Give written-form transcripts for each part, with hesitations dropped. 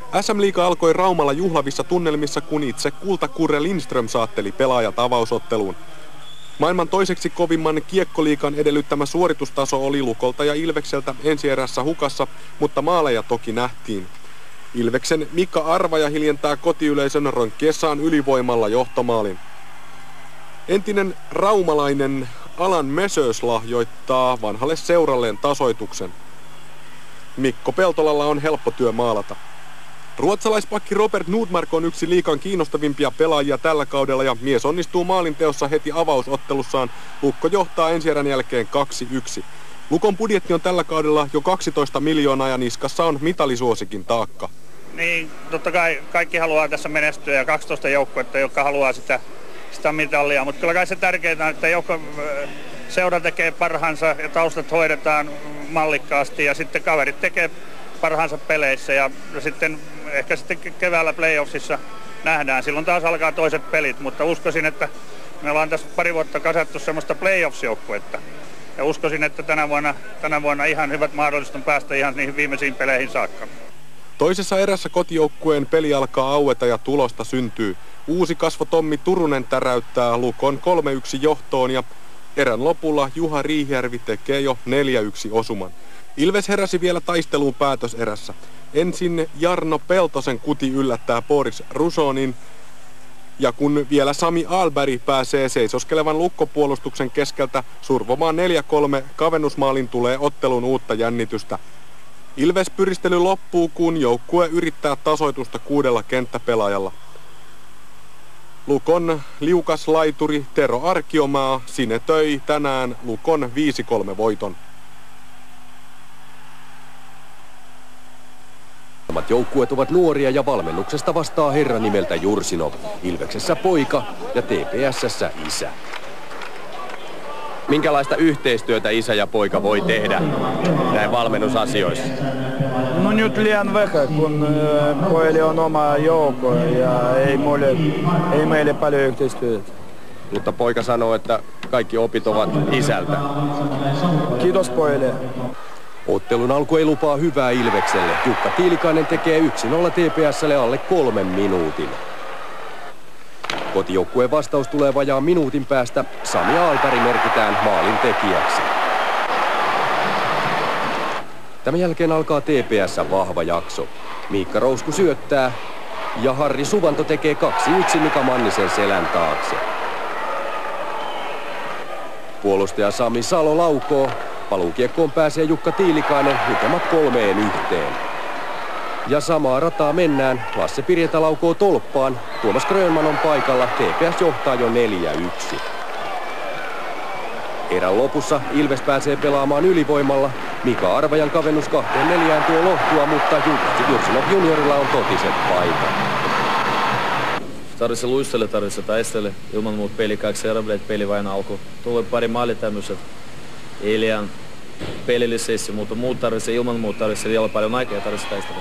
SM-liiga alkoi Raumalla juhlavissa tunnelmissa, kun itse kultakurre Lindström saatteli pelaajat avausotteluun. Maailman toiseksi kovimman kiekkoliigan edellyttämä suoritustaso oli Lukolta ja Ilvekseltä ensierässä hukassa, mutta maaleja toki nähtiin. Ilveksen Mika Arvaja hiljentää kotiyleisön ronkkiessaan ylivoimalla johtomaalin. Entinen raumalainen Alan Mesös lahjoittaa vanhalle seuralleen tasoituksen. Mikko Peltolalla on helppo työ maalata. Ruotsalaispakki Robert Nordmark on yksi liigan kiinnostavimpia pelaajia tällä kaudella ja mies onnistuu maalinteossa heti avausottelussaan. Lukko johtaa ensierän jälkeen 2-1. Lukon budjetti on tällä kaudella jo 12 miljoonaa ja niskassa on mitalisuosikin taakka. Niin, totta kai kaikki haluaa tässä menestyä ja 12 joukkuetta, jotka haluaa sitä mitalia, mutta kyllä kai se tärkeintä on, että seura tekee parhaansa ja taustat hoidetaan mallikkaasti ja sitten kaverit tekee parhaansa peleissä ja sitten ehkä sitten keväällä playoffsissa nähdään. Silloin taas alkaa toiset pelit, mutta uskoisin, että me ollaan tässä pari vuotta kasattu semmoista playoffs-joukkuetta. Ja uskoisin, että tänä vuonna ihan hyvät mahdollisuudet on päästä ihan niihin viimeisiin peleihin saakka. Toisessa erässä kotijoukkueen peli alkaa aueta ja tulosta syntyy. Uusi kasvo Tommi Turunen täräyttää Lukon 3-1 johtoon ja erän lopulla Juha Riihijärvi tekee jo 4-1 osuman. Ilves heräsi vielä taisteluun päätöserässä. Ensin Jarno Peltosen kuti yllättää Boris Rusonin ja kun vielä Sami Ahlberg pääsee seisoskelevan lukkopuolustuksen keskeltä survomaan 4-3, kavennusmaalin tulee ottelun uutta jännitystä. Ilves pyristely loppuu, kun joukkue yrittää tasoitusta 6 kenttäpelaajalla. Lukon liukas laituri Tero Arkiomaa sinetöi tänään Lukon 5-3 voiton. Joukkueet ovat nuoria ja valmennuksesta vastaa herra nimeltä Jursinov. Ilveksessä poika ja TPS:ssä isä. Minkälaista yhteistyötä isä ja poika voi tehdä näin valmennusasioissa? No nyt liian vähän, kun pojille on oma joukko ja ei meille paljon yhteistyötä. Mutta poika sanoo, että kaikki opit ovat isältä. Kiitos pojille. Ottelun alku ei lupaa hyvää Ilvekselle. Jukka Tiilikainen tekee 1-0 TPS:lle alle 3 minuutin. Kotijoukkueen vastaus tulee vajaan minuutin päästä. Sami Ahlberg merkitään maalin tekijäksi. Tämän jälkeen alkaa TPS:n vahva jakso. Miikka Rousku syöttää ja Harri Suvanto tekee 2-1 Mika Mannisen selän taakse. Puolustaja Sami Salo laukoo. Paluukiekkoon pääsee Jukka Tiilikainen, lukemat 3-1. Ja samaa rataa mennään. Lasse Pirjetä laukoo tolppaan. Tuomas Grönman on paikalla. TPS johtaa jo 4-1. Erän lopussa Ilves pääsee pelaamaan ylivoimalla. Mika Arvajan kavennus 2-4 tuo lohtua, mutta Jursinov juniorilla on totiset paikat. Tarvitse luistele, tarvitse taistele. Ilman muut peli 2 erää, peli vain alku. Tulee pari maali tämmöiset. Ei liian pelillisesti, mutta ilman muuta tarvitsee vielä paljon aikaa ja tarvitsee taistella.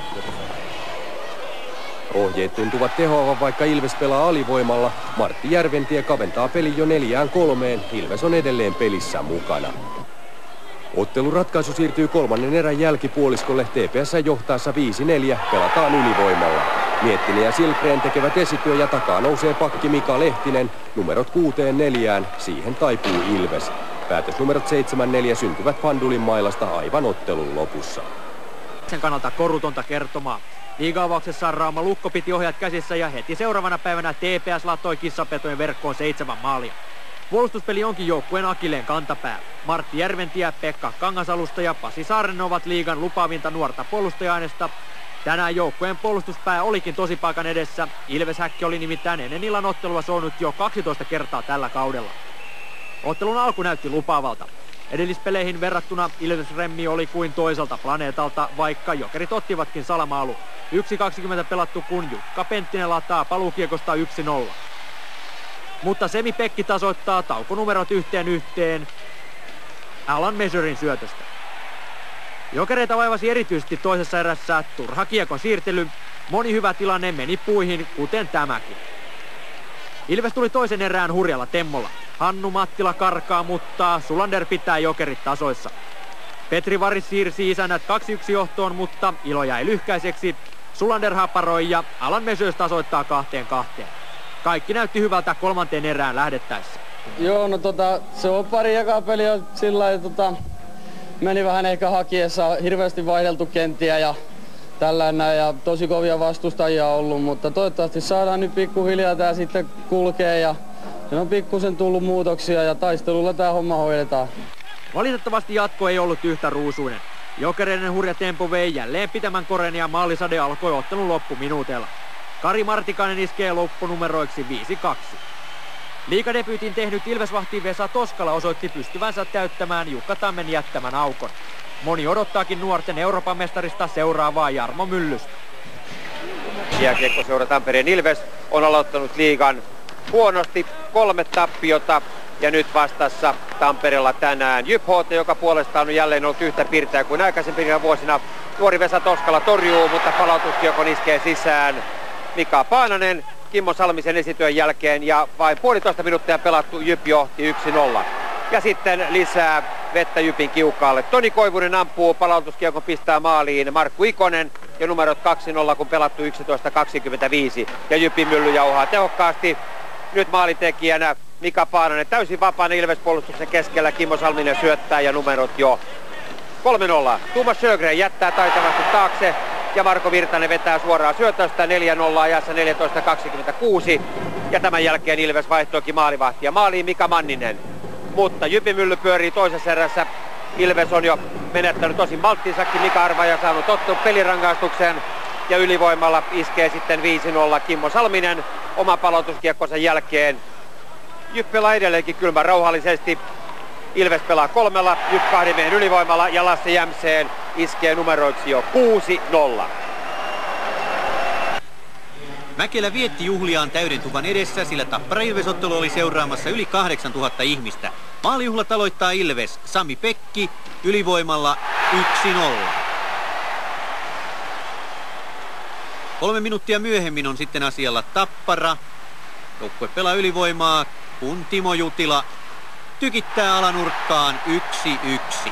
Ohjeet tuntuvat tehoavan, vaikka Ilves pelaa alivoimalla. Martti Järventie kaventaa pelin jo 4-3. Ilves on edelleen pelissä mukana. Ottelun ratkaisu siirtyy kolmannen erän jälkipuoliskolle. TPS johtaessa 5-4 pelataan ylivoimalla. Miettinen ja Silgren tekevät esityö ja takaa nousee pakki Mika Lehtinen. Numerot 6-4. Siihen taipuu Ilves. Päätösnumerot 7-4 syntyvät Pandulin mailasta aivan ottelun lopussa. Sen kannalta korutonta kertomaa. Liiga-avauksessaan Rauma Lukko piti ohjat käsissä ja heti seuraavana päivänä TPS lattoi kissapetojen verkkoon 7 maalia. Puolustuspeli onkin joukkueen akilleen kantapää. Martti Järventie, Pekka Kangasalusta ja Pasi Saarinen ovat liigan lupaavinta nuorta puolustaja-aineesta. Tänään joukkueen puolustuspää olikin tosipaikan edessä. Ilves Häkki oli nimittäin ennen illan ottelua soinut jo 12 kertaa tällä kaudella. Ottelun alku näytti lupaavalta. Edellispeleihin verrattuna Ilves remmi oli kuin toiselta planeetalta, vaikka jokerit ottivatkin salamaalu. 1.20 pelattu, kun Jukka Penttinen lataa paluukiekosta 1-0. Mutta Semi Pekki tasoittaa taukonumerot 1-1 Alan Measurin syötöstä. Jokereita vaivasi erityisesti toisessa erässä turha kiekon siirtely. Moni hyvä tilanne meni puihin, kuten tämäkin. Ilves tuli toisen erään hurjalla temmolla. Hannu Mattila karkaa, mutta Sulander pitää jokerit tasoissa. Petri Varis siirsi isännät 2-1 johtoon, mutta ilo jäi lyhkäiseksi. Sulander haparoi ja Alan Measures tasoittaa 2-2. Kaikki näytti hyvältä kolmanteen erään lähdettäessä. Joo, no se on pari ekaa peliä sillä lailla, meni vähän ehkä hakiessa, hirveästi vaihdeltu kenttiä ja tällainen ja tosi kovia vastustajia ollut, mutta toivottavasti saadaan nyt pikkuhiljaa tää sitten kulkee ja on pikkusen tullut muutoksia ja taistelulla tää homma hoidetaan. Valitettavasti jatko ei ollut yhtä ruusuinen. Jokereiden hurja tempo vei jälleen pitämän koren ja maalisade alkoi ottelun loppuminuutella. Kari Martikainen iskee loppunumeroiksi 5-2. Liigadebyytin tehnyt Ilvesvahti Vesa Toskala osoitti pystyvänsä täyttämään Jukka Tammen jättämän aukon. Moni odottaakin nuorten Euroopan mestarista seuraavaa Jarmo Myllystä. Jääkiekkoseura Tampereen Ilves on aloittanut liigan huonosti, 3 tappiota ja nyt vastassa Tampereella tänään JYP-HT, joka puolestaan on jälleen ollut yhtä pirteä kuin aikaisempina vuosina. Nuori Vesa Toskala torjuu, mutta palautuskiekon iskee sisään Mika Paananen Kimmo Salmisen esityön jälkeen ja vain 1,5 minuuttia pelattu JYP johti 1-0. Ja sitten lisää vettä JYPin kiukaalle. Toni Koivunen ampuu, palautuskiekon pistää maaliin Markku Ikonen ja numerot 2-0 kun pelattu 11.25. Ja JYPin mylly jauhaa tehokkaasti. Nyt maalintekijänä Mika Paananen täysin vapaana Ilves-puolustuksen keskellä. Kimmo Salminen syöttää ja numerot jo 3-0. Tuomas Sjögren jättää taitavasti taakse ja Marko Virtanen vetää suoraan syötöstä 4-0 ajassa 14.26. Ja tämän jälkeen Ilves vaihtoikin maalivahtia maaliin Mika Manninen. Mutta JYPin mylly pyörii toisessa erässä. Ilves on jo menettänyt tosin malttinsakin. Mika Arvaja saanut pelirangaistuksen ja ylivoimalla iskee sitten 5-0 Kimmo Salminen oman palautuskiekkonsa jälkeen. JYP pelaa edelleenkin kylmän rauhallisesti. Ilves pelaa 3, JYP 2 miehen ylivoimalla ja Lasse Jämseen iskee numeroiksi jo 6-0. Mäkelä vietti juhliaan täydentuvan edessä, sillä Tappara Ilves-ottelu oli seuraamassa yli 8000 ihmistä. Maalijuhlat aloittaa Ilves, Sami Pekki ylivoimalla 1-0. 3 minuuttia myöhemmin on sitten asialla Tappara. Joukkue pelaa ylivoimaa, kun Timo Jutila tykittää alanurkkaan 1-1.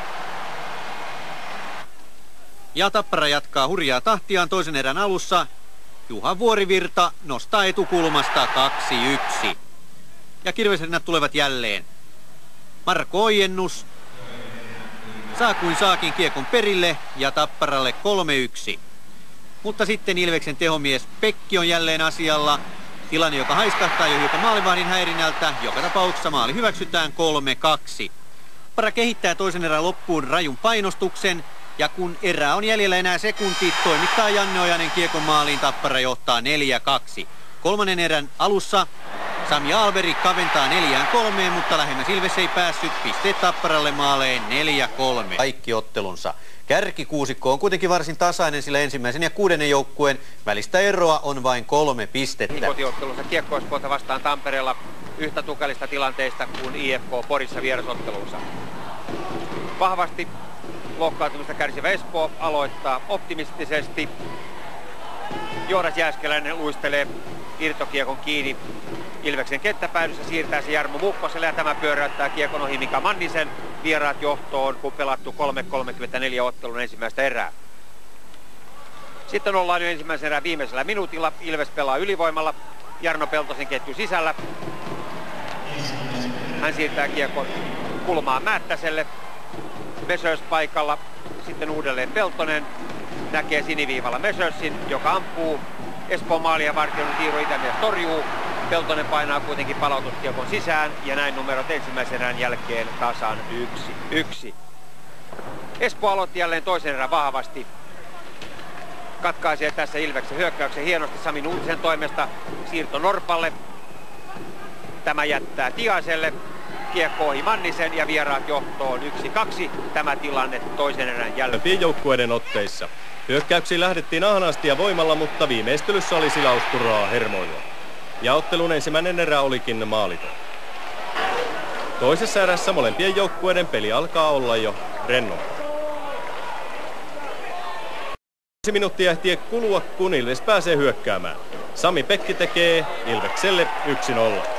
Ja Tappara jatkaa hurjaa tahtiaan toisen erän alussa. Juha Vuorivirta nostaa etukulmasta 2-1. Ja kirvesrinnat tulevat jälleen. Marko Ojennus saa kuin saakin kiekon perille ja Tapparalle 3-1. Mutta sitten Ilveksen tehomies Pekki on jälleen asialla. Tilanne, joka haiskahtaa jo hiukan maalivahdin häirinnältä. Joka tapauksessa maali hyväksytään 3-2. Tappara kehittää toisen erän loppuun rajun painostuksen. Ja kun erää on jäljellä enää sekunti, toimittaa Janne Ojanen kiekon maaliin. Tappara johtaa 4-2. Kolmannen erän alussa Sami Alveri kaventaa 4-3, mutta lähemmäs Ilves ei päässyt. Pisteet Tapparalle maaleen 4-3. Kaikki ottelunsa. Kärkikuusikko on kuitenkin varsin tasainen, sillä ensimmäisen ja 6. joukkueen välistä eroa on vain 3 pistettä. Kotiottelussa Kiekko-Espoota vastaan Tampereella yhtä tukalista tilanteista kuin IFK Porissa vierasottelussa. Vahvasti loukkaantumista kärsivä Espoo aloittaa optimistisesti. Joonas Jääskeläinen luistelee irtokiekon kiinni Ilveksen kenttäpäädyssä, siirtää se Jarmo Mukkoselle ja tämä pyöräyttää kiekon ohi Mika Mannisen. Vieraat johtoon, kun pelattu 3.34 ottelun ensimmäistä erää. Sitten ollaan jo ensimmäisen erän viimeisellä minuutilla. Ilves pelaa ylivoimalla Jarno Peltosen ketju sisällä. Hän siirtää kiekon kulmaan Määttäselle. Measures paikalla. Sitten uudelleen Peltonen näkee siniviivalla Measuresin, joka ampuu. Espoon maalia vartioinut Iiro Itämies torjuu. Peltonen painaa kuitenkin palautuskiekon sisään ja näin numerot ensimmäisen erän jälkeen tasan 1-1. Espoo aloitti jälleen toisen erän vahvasti. Katkaisee tässä Ilveksen hyökkäyksen hienosti Sami Nuutisen toimesta. Siirto Norpalle. Tämä jättää Tiaiselle. Kiekko ohi Mannisen ja vieraat johtoon 1-2. Tämä tilanne toisen erän jälkeen. Joukkueiden otteissa. Hyökkäyksiin lähdettiin ahnaasti ja voimalla, mutta viimeistelyssä oli silauskuraa hermoilla. Ja ottelun ensimmäinen erä olikin maaliton. Toisessa erässä molempien joukkueiden peli alkaa olla jo rennompaa. 5 minuuttia ehtii kulua, kun Ilves pääsee hyökkäämään. Sami Pekki tekee Ilvekselle 1-0.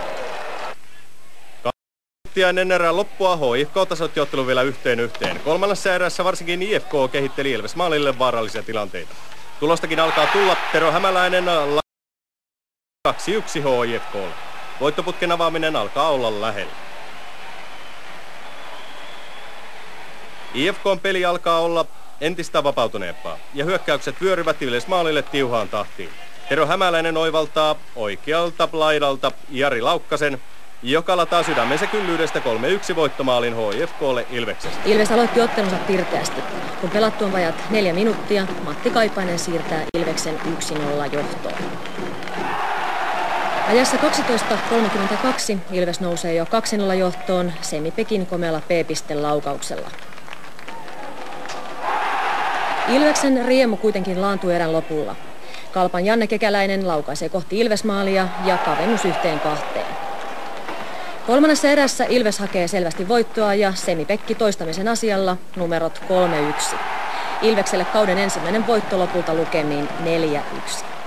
Ennen erään loppua HIFK tasoitti ottelun vielä 1-1. Kolmannessa erässä varsinkin IFK kehitteli Ilves maalille vaarallisia tilanteita. Tulostakin alkaa tulla. Tero Hämäläinen 2-1 HIFK:lle. Voittoputken avaaminen alkaa olla lähellä. IFK:n peli alkaa olla entistä vapautuneempaa ja hyökkäykset vyöryvät Ilves-maalille tiuhaan tahtiin. Tero Hämäläinen oivaltaa oikealta laidalta Jari Laukkasen, joka lataa sydämensä kyllyydestä 3-1 voittomaalin HIFK:lle Ilveksestä. Ilves aloitti ottelunsa pirteästi. Kun pelattu on vajat 4 minuuttia, Matti Kaipainen siirtää Ilveksen 1-0 johtoon. Ajassa 12.32 Ilves nousee jo 2-0 johtoon Semi Pekin komealla P-piste-laukauksella. Ilveksen riemu kuitenkin laantuu erän lopulla. Kalpan Janne Kekäläinen laukaisee kohti Ilves-maalia ja kavennus 1-2. Kolmannessa erässä Ilves hakee selvästi voittoa ja Semi Pekki toistamisen asialla numerot 3-1. Ilvekselle kauden ensimmäinen voitto lopulta lukemiin 4-1.